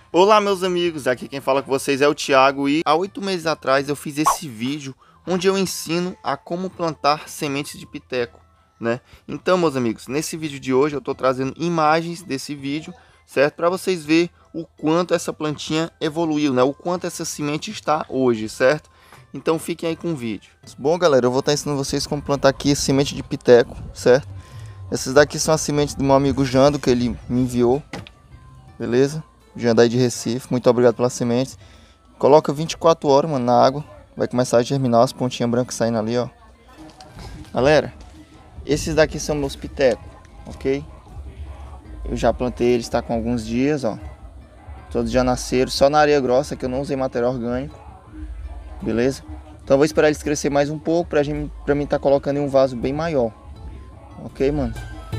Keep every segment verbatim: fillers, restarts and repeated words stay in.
Olá meus amigos, aqui quem fala com vocês é o Thiago e há oito meses atrás eu fiz esse vídeo onde eu ensino a como plantar sementes de piteco, né? Então meus amigos, nesse vídeo de hoje eu estou trazendo imagens desse vídeo, certo? Para vocês verem o quanto essa plantinha evoluiu, né? O quanto essa semente está hoje, certo? Então fiquem aí com o vídeo. Bom galera, eu vou estar ensinando vocês como plantar aqui semente de piteco, certo? Essas daqui são as sementes do meu amigo Jando que ele me enviou, beleza? Jandai de Recife, muito obrigado pelas sementes. Coloca vinte e quatro horas, mano, na água. Vai começar a germinar as pontinhas brancas saindo ali, ó. Galera, esses daqui são meus pitecos, ok? Eu já plantei eles, tá com alguns dias, ó. Todos já nasceram, só na areia grossa, que eu não usei material orgânico. Beleza? Então eu vou esperar eles crescer mais um pouco pra, gente, pra mim tá colocando em um vaso bem maior. Ok, mano?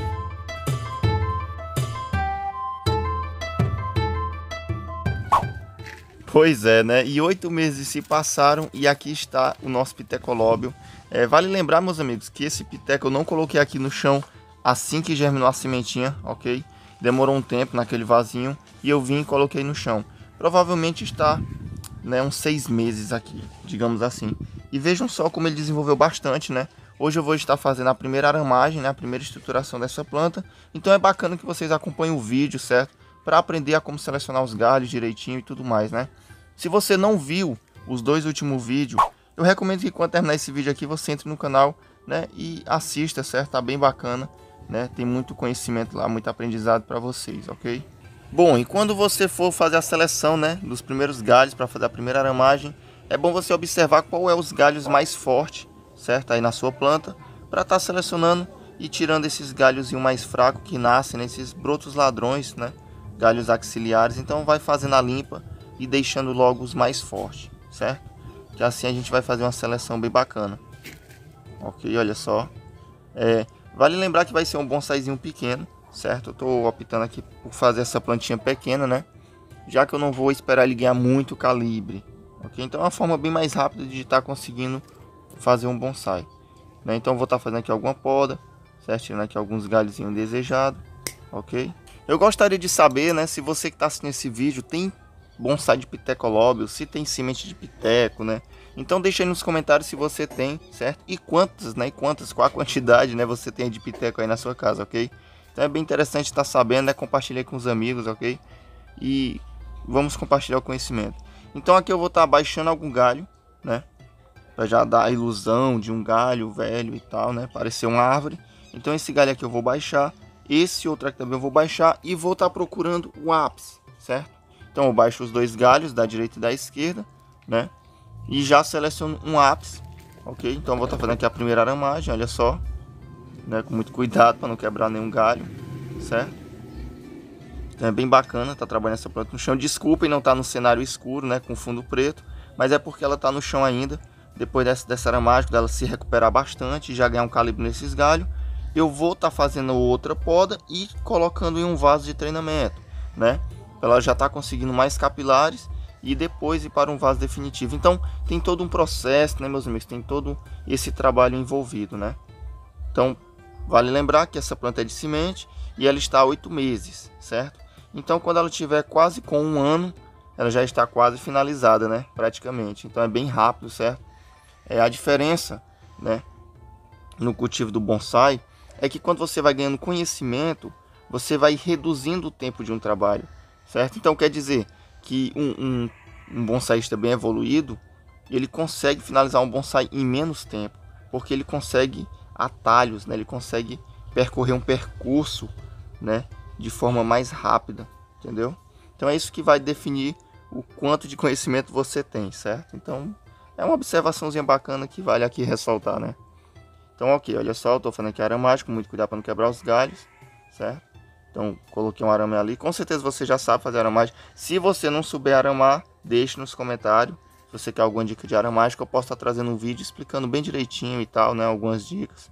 Pois é, né? E oito meses se passaram e aqui está o nosso pitecolóbio. É, vale lembrar, meus amigos, que esse piteco eu não coloquei aqui no chão assim que germinou a sementinha, ok? Demorou um tempo naquele vasinho e eu vim e coloquei no chão. Provavelmente está, né, uns seis meses aqui, digamos assim. E vejam só como ele desenvolveu bastante, né? Hoje eu vou estar fazendo a primeira aramagem, né, a primeira estruturação dessa planta. Então é bacana que vocês acompanhem o vídeo, certo? Para aprender a como selecionar os galhos direitinho e tudo mais, né? Se você não viu os dois últimos vídeos, eu recomendo que quando terminar esse vídeo aqui, você entre no canal, né, e assista, certo? Tá bem bacana, né? Tem muito conhecimento lá, muito aprendizado para vocês, ok? Bom, e quando você for fazer a seleção, né, dos primeiros galhos para fazer a primeira aramagem, é bom você observar qual é os galhos mais fortes, certo? Aí na sua planta, para estar tá selecionando e tirando esses galhos mais fracos que nascem nesses brotos ladrões, né? Galhos axiliares. Então vai fazendo a limpa e deixando logo os mais fortes, certo? Que assim a gente vai fazer uma seleção bem bacana. Ok, olha só. É, vale lembrar que vai ser um bonsaizinho pequeno, certo? Eu tô optando aqui por fazer essa plantinha pequena, né? Já que eu não vou esperar ele ganhar muito calibre, ok? Então é uma forma bem mais rápida de estar conseguindo fazer um bonsai, né? Então eu vou estar fazendo aqui alguma poda, certo? Tirando aqui alguns galhos indesejados, ok? Eu gostaria de saber, né, se você que está assistindo esse vídeo tem bonsai de pitecolóbio, se tem semente de piteco, né? Então deixa aí nos comentários se você tem, certo? E quantas, né? E quantas, qual a quantidade, né, você tem de piteco aí na sua casa, ok? Então é bem interessante estar sabendo, né? Compartilhar com os amigos, ok? E vamos compartilhar o conhecimento. Então aqui eu vou estar baixando algum galho, né? Para já dar a ilusão de um galho velho e tal, né? Parecer uma árvore. Então esse galho aqui eu vou baixar. Esse outro aqui também eu vou baixar e vou estar procurando o ápice, certo? Então eu baixo os dois galhos da direita e da esquerda, né? E já seleciono um ápice, ok? Então eu vou estar fazendo aqui a primeira aramagem, olha só, né? Com muito cuidado para não quebrar nenhum galho, certo? Então é bem bacana estar trabalhando essa planta no chão. Desculpem não estar no cenário escuro, né? Com fundo preto, mas é porque ela está no chão ainda. Depois dessa, dessa aramagem, dela se recuperar bastante e já ganhar um calibre nesses galhos, eu vou estar fazendo outra poda e colocando em um vaso de treinamento, né? Ela já está conseguindo mais capilares e depois ir para um vaso definitivo. Então tem todo um processo, né, meus amigos? Tem todo esse trabalho envolvido, né? Então vale lembrar que essa planta é de semente e ela está há oito meses, certo? Então quando ela tiver quase com um ano, ela já está quase finalizada, né? Praticamente. Então é bem rápido, certo? É a diferença, né, no cultivo do bonsai é que quando você vai ganhando conhecimento, você vai reduzindo o tempo de um trabalho, certo? Então quer dizer que um, um, um bonsaísta bem evoluído, ele consegue finalizar um bonsai em menos tempo, porque ele consegue atalhos, né? Ele consegue percorrer um percurso, né, de forma mais rápida, entendeu? Então é isso que vai definir o quanto de conhecimento você tem, certo? Então é uma observaçãozinha bacana que vale aqui ressaltar, né? Então ok, olha só, eu tô fazendo aqui arame com muito cuidado para não quebrar os galhos, certo? Então coloquei um arame ali, com certeza você já sabe fazer aramagem. Se você não souber aramar, deixe nos comentários. Se você quer alguma dica de aramagem, eu posso estar trazendo um vídeo explicando bem direitinho e tal, né? Algumas dicas.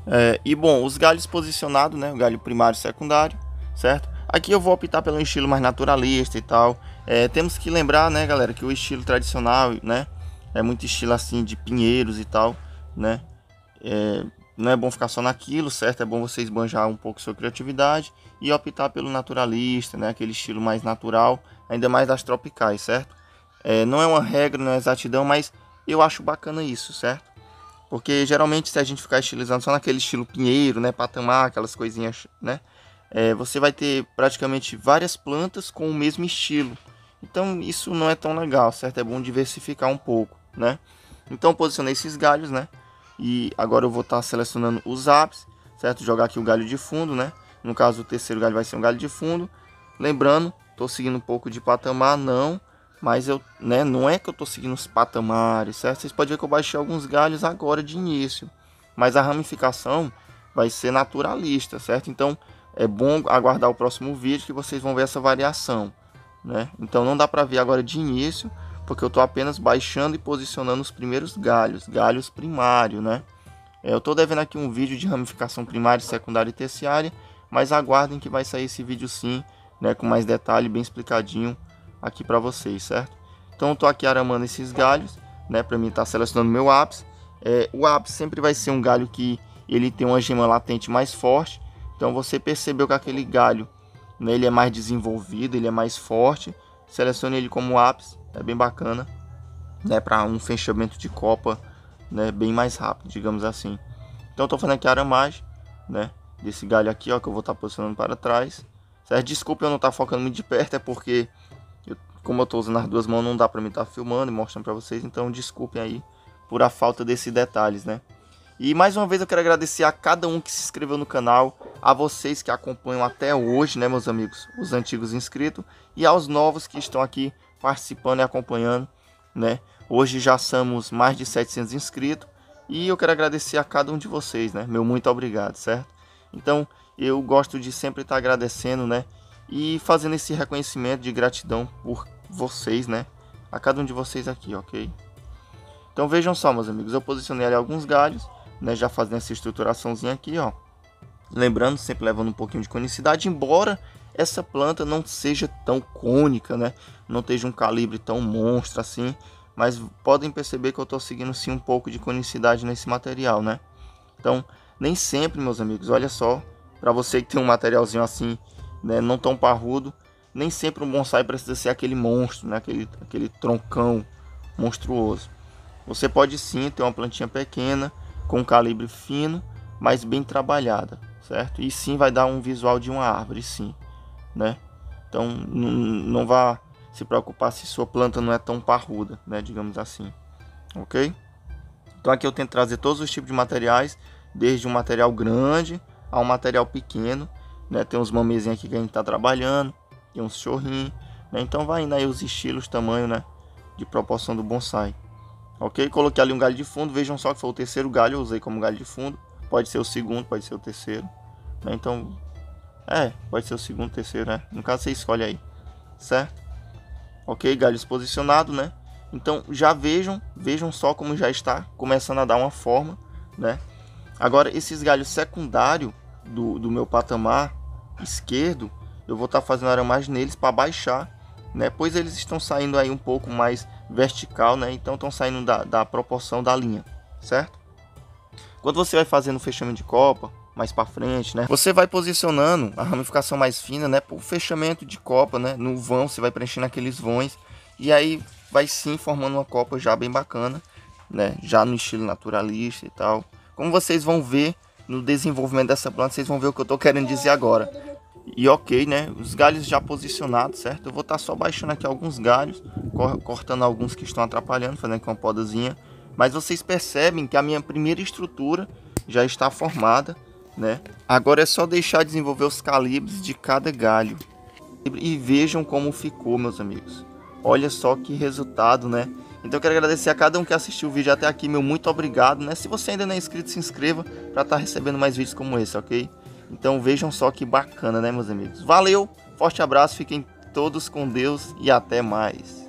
É, e bom, os galhos posicionados, né? O galho primário e secundário, certo? Aqui eu vou optar pelo estilo mais naturalista e tal. É, temos que lembrar, né, galera, que o estilo tradicional, né? É muito estilo assim de pinheiros e tal, né? É, não é bom ficar só naquilo, certo? É bom você esbanjar um pouco sua criatividade e optar pelo naturalista, né? Aquele estilo mais natural, ainda mais das tropicais, certo? É, não é uma regra, não é exatidão, mas eu acho bacana isso, certo? Porque geralmente se a gente ficar estilizando só naquele estilo pinheiro, né? Patamar, aquelas coisinhas, né? É, você vai ter praticamente várias plantas com o mesmo estilo. Então isso não é tão legal, certo? É bom diversificar um pouco, né? Então posicionei esses galhos, né? E agora eu vou estar selecionando os ápices, certo? Jogar aqui o galho de fundo, né? No caso o terceiro galho vai ser um galho de fundo. Lembrando, estou seguindo um pouco de patamar, não. Mas eu, né? Não é que eu estou seguindo os patamares, certo? Vocês podem ver que eu baixei alguns galhos agora de início. Mas a ramificação vai ser naturalista, certo? Então é bom aguardar o próximo vídeo que vocês vão ver essa variação, né? Então não dá para ver agora de início, porque eu estou apenas baixando e posicionando os primeiros galhos, galhos primários, né? É, eu estou devendo aqui um vídeo de ramificação primária, secundária e terciária, mas aguardem que vai sair esse vídeo sim, né? Com mais detalhe, bem explicadinho aqui para vocês, certo? Então eu estou aqui aramando esses galhos, né? Para mim estar selecionando meu ápice. É, o ápice sempre vai ser um galho que ele tem uma gema latente mais forte. Então você percebeu que aquele galho, né, ele é mais desenvolvido, ele é mais forte. Selecione ele como ápice, é bem bacana, né, para um fechamento de copa, né, bem mais rápido, digamos assim. Então estou fazendo aqui a aramagem, né, desse galho aqui, ó, que eu vou estar tá posicionando para trás. Certo? Desculpa eu não estar tá focando muito de perto, é porque eu, como eu estou usando as duas mãos, não dá para mim estar tá filmando e mostrando para vocês. Então desculpem aí por a falta desses detalhes, né. E mais uma vez eu quero agradecer a cada um que se inscreveu no canal, a vocês que acompanham até hoje, né, meus amigos, os antigos inscritos, e aos novos que estão aqui participando e acompanhando, né. Hoje já somos mais de setecentos inscritos e eu quero agradecer a cada um de vocês, né, meu muito obrigado, certo? Então eu gosto de sempre estar agradecendo, né, e fazendo esse reconhecimento de gratidão por vocês, né, a cada um de vocês aqui, ok? Então vejam só, meus amigos, eu posicionei ali alguns galhos, né, já fazendo essa estruturaçãozinha aqui, ó. Lembrando, sempre levando um pouquinho de conicidade, embora essa planta não seja tão cônica, né, não esteja um calibre tão monstro assim, mas podem perceber que eu estou seguindo sim um pouco de conicidade nesse material, né. Então, nem sempre, meus amigos, olha só, para você que tem um materialzinho assim, né, não tão parrudo, nem sempre um bonsai precisa ser aquele monstro, né, aquele, aquele troncão monstruoso. Você pode sim ter uma plantinha pequena, com um calibre fino, mas bem trabalhada, certo? E sim vai dar um visual de uma árvore, sim, né? Então não vá se preocupar se sua planta não é tão parruda, né? Digamos assim, ok? Então aqui eu tento trazer todos os tipos de materiais, desde um material grande a um material pequeno, né? Tem uns mamezinhos aqui que a gente tá trabalhando, tem uns chorrinhos, né? Então vai indo aí os estilos, tamanho, né? De proporção do bonsai. Ok? Coloquei ali um galho de fundo. Vejam só que foi o terceiro galho. Eu usei como galho de fundo. Pode ser o segundo, pode ser o terceiro, né? Então, é, pode ser o segundo, terceiro, né? No caso você escolhe aí, certo? Ok? Galhos posicionados, né? Então já vejam, vejam só como já está começando a dar uma forma, né? Agora esses galhos secundários do, do meu patamar esquerdo, eu vou estar tá fazendo aramagem neles para baixar, né? Pois eles estão saindo aí um pouco mais vertical, né? Então estão saindo da, da proporção da linha, certo? Quando você vai fazendo o fechamento de copa mais para frente, né? Você vai posicionando a ramificação mais fina, né? Para o fechamento de copa, né? No vão você vai preenchendo aqueles vões e aí vai sim formando uma copa já bem bacana, né? Já no estilo naturalista e tal. Como vocês vão ver no desenvolvimento dessa planta, vocês vão ver o que eu tô querendo dizer agora. E ok, né? Os galhos já posicionados, certo? Eu vou estar tá só baixando aqui alguns galhos, cortando alguns que estão atrapalhando, fazendo aqui uma podazinha. Mas vocês percebem que a minha primeira estrutura já está formada, né? Agora é só deixar desenvolver os calibres de cada galho. E vejam como ficou, meus amigos. Olha só que resultado, né? Então eu quero agradecer a cada um que assistiu o vídeo até aqui, meu muito obrigado, né? Se você ainda não é inscrito, se inscreva para estar recebendo mais vídeos como esse, ok? Então vejam só que bacana, né, meus amigos? Valeu, forte abraço, fiquem todos com Deus e até mais.